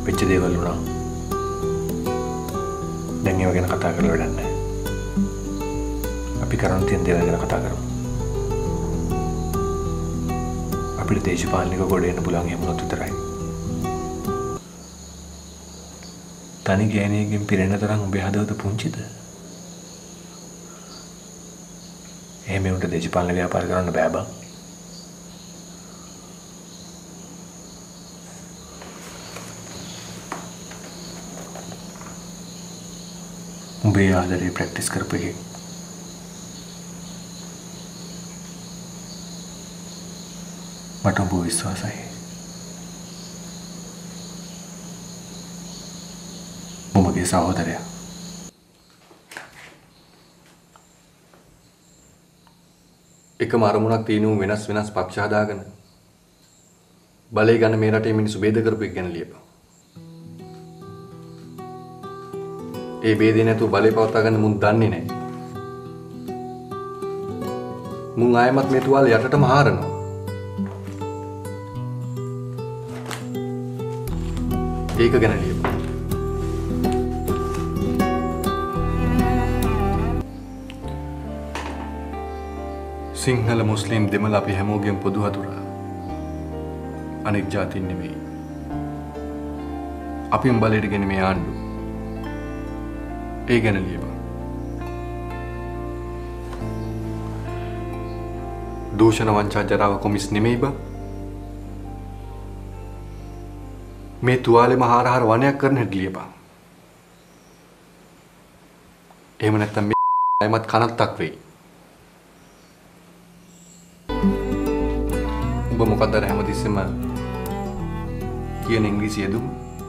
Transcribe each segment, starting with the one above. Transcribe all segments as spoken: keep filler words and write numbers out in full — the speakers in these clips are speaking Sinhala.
වෙච්ච දේවල් වුණා. දැන් ඒව ගැන කතා කරලා වැඩක් නැහැ. අපි කරන්න තියෙන දේවල් ගැන කතා කරමු. අපිට දේශපාලනික ගොඩ එන්න පුළුවන් එහෙම වුණොත් විතරයි. තනි ගෑණියකින් පිරෙන තරම් උඹේ හදවත පුංචිද? එහෙම උන්ට දේශපාලන ව්‍යාපාර කරන්න බෑ බං. උඹේ ආදරේ ප්‍රැක්ටිස් කරපු එකේ මට උඹ විශ්වාසයි. උඹගේ සහෝදරයා. එකම අරමුණක් තියෙනුම් වෙනස් වෙනස් පක්ෂ හදාගෙන බලය ගන්න මේ රටේ මිනිස්සු බේද කරපු එක ගැන ලියපන්. ඒ බේදේ නැතුව බලය පවත්වා ගන්න මුන් දන්නේ නැහැ. මුන් ආයමත් මේ තුවාල යටටම හාරනවා. ඒක ගැන ලියපන්. සිංහල මුස්ලිම් දෙමළ අපි හැමෝගෙම පොදු හතුරා. අනෙක් ජාතීන් නෙමෙයි. අපිම බලයට ගෙන මේ ආණ්ඩු. ඒ ගැන ලියපන්. දූෂණ වංචා ජරාව කොමිස් නෙමෙයි බං. මේ තුවාලෙම හාර හාර වණයක් කරන හැටි ලියපන්. එහෙම නැත්නම් මේ අයමත් කනත්තක් වෙයි. උඹ මොකක්ද අර හැමතිස්සෙම කියන ඉංග්‍රීසි යෙදුම?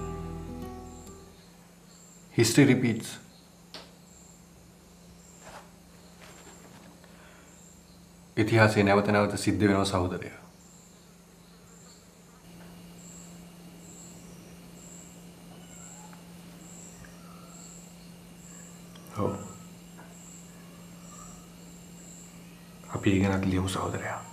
History repeats. ඉතිහාසයේ නැවත නැවත සිද්ධ වෙනවා සහෝදරයා. ඔව්. අපි ඉගෙනත් ලියමු සහෝදරයා.